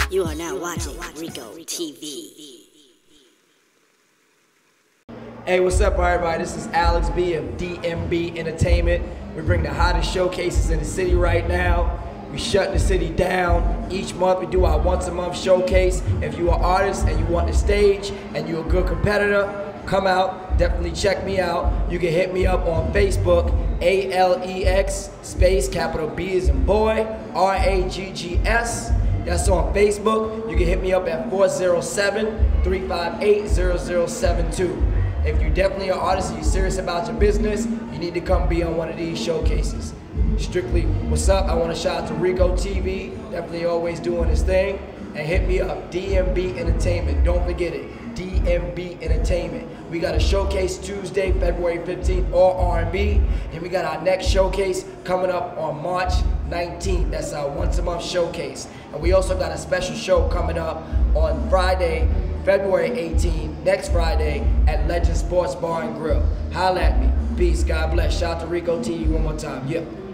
You are now watching Rico TV. Hey, what's up, everybody? This is Alex B of DMB Entertainment. We bring the hottest showcases in the city right now. We shut the city down. Each month we do our once-a-month showcase. If you're an artist and you want the stage and you're a good competitor, come out. Definitely check me out. You can hit me up on Facebook, ALEX space capital B as in boy, RAGGS. That's on Facebook. You can hit me up at 407-358-0072. If you definitely are an artist and you're serious about your business, you need to come be on one of these showcases. Strictly, what's up? I want to shout out to Rico TV, definitely always doing his thing. And hit me up, DMB Entertainment. Don't forget it, DMB Entertainment. We got a showcase Tuesday, February 15th, all R&B. And we got our next showcase coming up on March 19th. That's our once-a-month showcase. And we also got a special show coming up on Friday, February 18th, next Friday, at Legend Sports Bar and Grill. Holla at me. Peace. God bless. Shout out to Rico TV one more time. Yeah.